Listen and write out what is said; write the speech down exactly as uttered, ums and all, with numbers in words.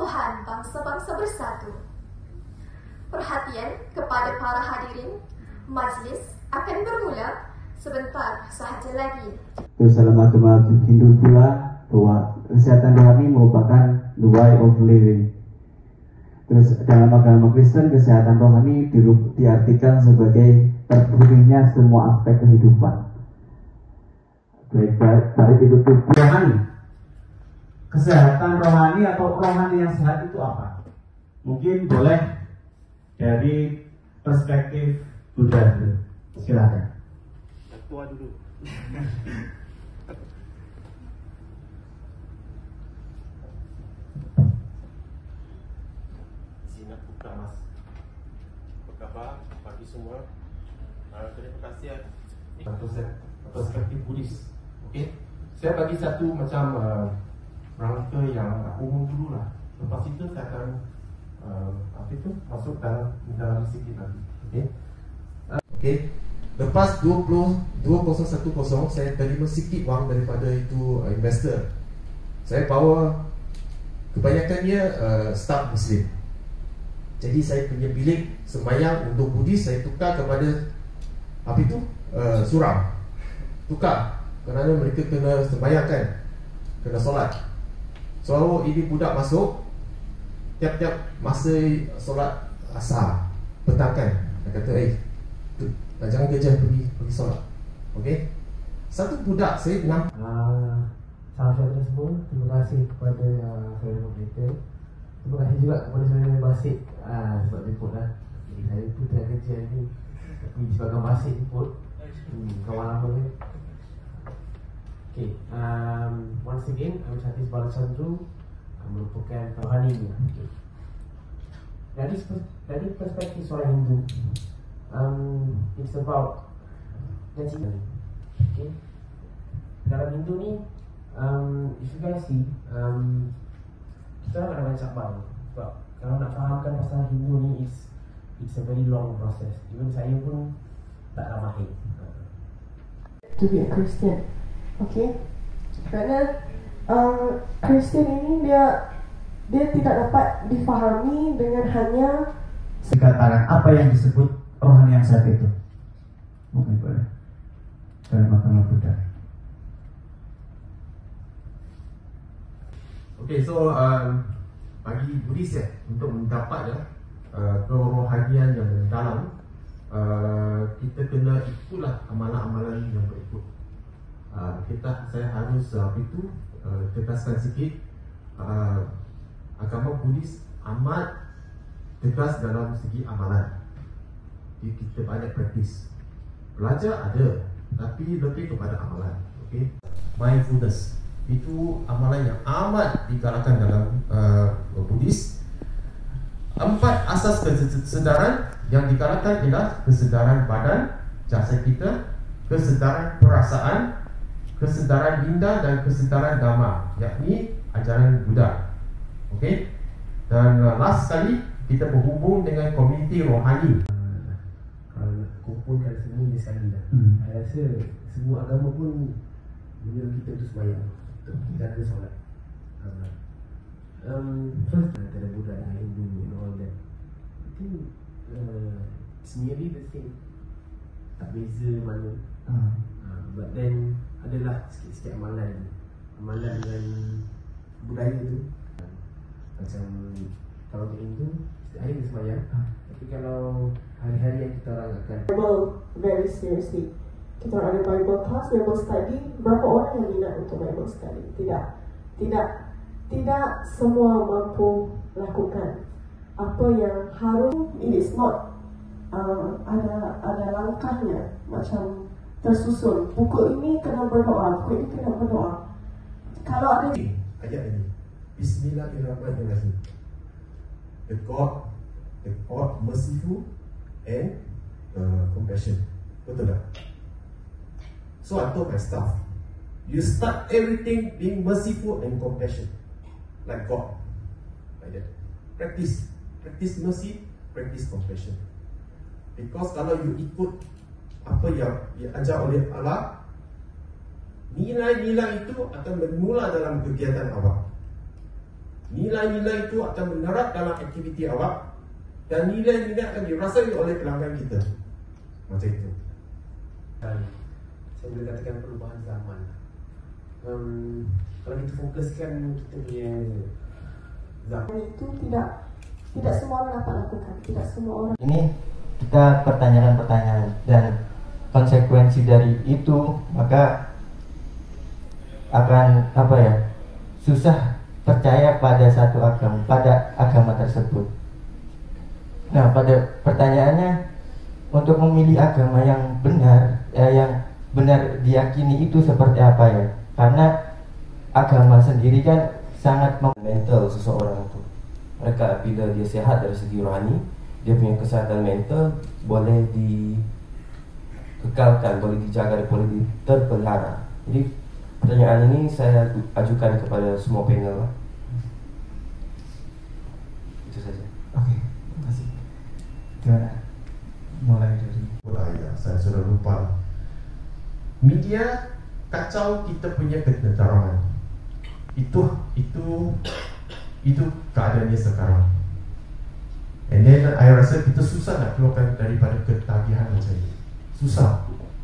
persatuan bangsa-bangsa bersatu. Perhatian kepada para hadirin, majlis akan bermula sebentar sahaja lagi. Terus dalam agama Hindu pula bahwa kesehatan rohani merupakan the way of living. Terus dalam agama Kristen kesehatan rohani di, diartikan sebagai terpenuhinya semua aspek kehidupan. Baik, baik itu tubuh rohani. Kesehatan rohani atau rohani yang sehat itu apa? Mungkin boleh dari perspektif Buddha dulu. Silakan. Tua dulu. Sini buka mas. Apa kabar pagi semua? Uh, terima kasih. Perspektif Buddhis. Okey. Saya bagi satu macam uh, rangka yang umum dulu lah. Lepas itu saya akan uh, apa itu masuk dalam dalam sikit lagi. Okey. Uh, Okey. Lepas dua puluh satu saya terima sikit wang daripada itu uh, investor. Saya bawa kebanyakannya uh, staff Muslim. Jadi saya punya bilik sembahyang untuk Buddhis saya tukar kepada apa itu uh, suram. Tukar kerana mereka kena sembahyang kan, kena solat. So ini budak masuk tiap-tiap masa solat asar petang kan, dia kata eh Nah, jangan kerja, pergi pergi solat. Okey. Satu budak saya nampak uh, salam sejahtera semua. Terima kasih kepada uh, saudara moderator. Terima kasih juga kepada saudara Basit uh, sebab jemput lah. Jadi saya pun tengah kerja ni, tapi sebabkan Basit jemput hmm, kawan lama ni. Okay, um, once again I'm Satis Balachandru, uh, merupakan rohani ni. Okay. Dari dari perspektif seorang Hindu, Um, it's about kecintaan. Okay. Dalam Hindu ni, um, if you guys see, um, kita nak banyak cabang. Sebab kalau nak fahamkan pasal Hindu ni, it's it's a very long process. Even saya pun tak dah mahir. To be a Christian, okay? Kerana uh, Christian ini dia dia tidak dapat difahami dengan hanya dikatakan apa yang disebut rohani yang sehat itu. Mungkin boleh dalam agama Buddha. Okay, so um, bagi Buddhis ya, untuk mendapat ya uh, kerohanian yang mendalam, uh, kita kena ikutlah amalan-amalan yang berikut. Uh, kita saya harus uh, itu uh, tegaskan sikit, uh, agama Buddhis amat tegas dalam segi amalan. Jadi kita banyak praktis. Belajar ada, tapi lebih kepada amalan. Okay? Mindfulness itu amalan yang amat digalakkan dalam uh, Buddhis. Empat asas kesedaran yang digalakkan ialah kesedaran badan, jasad kita, kesedaran perasaan, kesedaran minda dan kesedaran dhamma, yakni ajaran Buddha. Okay? Dan uh, last sekali kita berhubung dengan komuniti rohani. Kumpulkan semua di sekali lah. Hmm. Saya rasa semua agama pun menyuruh kita untuk sembahyang, untuk jaga solat. Uh, um, first, antara Buddha dan Hindu and all that, I think uh, it's nearly the same. Tak beza mana. Hmm. Uh, but then adalah sikit-sikit amalan, amalan dengan budaya tu. Uh, macam kalau untuk Hindu, setiap hari kita sembahyang. Hmm. Tapi kalau hari-hari yang kita orang akan Bible very seriously. Kita orang ada Bible class, Bible study. Berapa orang yang minat untuk Bible study? Tidak, tidak, tidak semua mampu lakukan apa yang harus. It is not uh, ada ada langkahnya macam tersusun. Buku ini kena berdoa, buku ini kena berdoa. Kalau ada ayat ini, Bismillahirrahmanirrahim. The God, the God merciful and uh, compassion. Betul tak? So I told my staff, you start everything being merciful and compassion, like God, like that. Practice, practice mercy, practice compassion. Because kalau you ikut apa yang diajar oleh Allah, nilai-nilai itu akan bermula dalam kegiatan awak. Nilai-nilai itu akan menerat dalam aktiviti awak, dan nilai-nilai akan dirasai oleh pelanggan kita. Macam itu. Saya boleh katakan perubahan zaman. um, Kalau kita fokuskan kita punya zaman itu tidak tidak semua orang dapat lakukan, tidak semua orang. Ini kita pertanyakan pertanyaan dan konsekuensi dari itu maka akan apa ya, susah percaya pada satu agama, pada agama tersebut. Nah, pada pertanyaannya, untuk memilih agama yang benar, eh, yang benar diyakini itu seperti apa ya? Karena agama sendiri kan sangat mental seseorang itu. Mereka bila dia sehat dari segi rohani, dia punya kesehatan mental boleh dikekalkan, boleh dijaga, boleh terpelihara. Jadi pertanyaan ini saya ajukan kepada semua panel lah. Itu saja. Oke, terima kasih. Gimana? Mulai dari Oh ya, saya sudah lupa. Media kacau kita punya ketenteraman. Itu itu itu keadaannya sekarang. And then I rasa kita susah nak keluarkan daripada ketagihan macam ini. Susah.